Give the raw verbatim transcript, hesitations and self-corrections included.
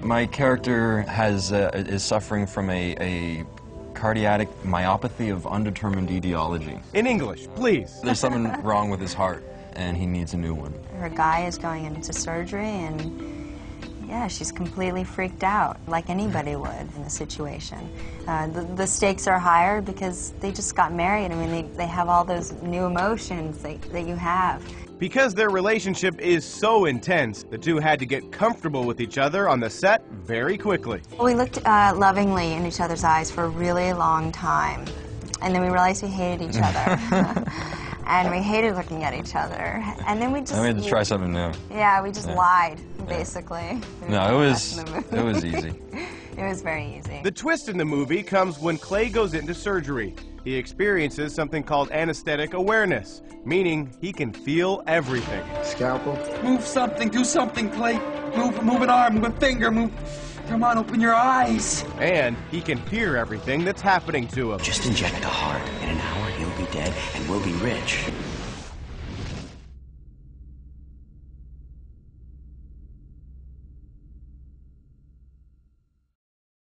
My character has uh, is suffering from a, a cardiac myopathy of undetermined etiology. In English, please. There's something wrong with his heart, and he needs a new one. Her guy is going into surgery, and yeah, she's completely freaked out, like anybody would in the situation. Uh, the, the stakes are higher because they just got married. I mean, they, they have all those new emotions that, that you have. Because their relationship is so intense, the two had to get comfortable with each other on the set very quickly. We looked uh, lovingly in each other's eyes for a really long time, and then we realized we hated each other. And we hated looking at each other. And then we just... I had to try something new. Yeah, we just yeah. lied, basically. Yeah. No, it was, it was easy. It was very easy. The twist in the movie comes when Clay goes into surgery. He experiences something called anesthetic awareness, meaning he can feel everything. Scalpel? Move something, do something, Clay. Move, move an arm, move a finger, move... Come on, open your eyes. And he can hear everything that's happening to him. Just inject the heart. In an hour, he'll be dead, and we'll be rich.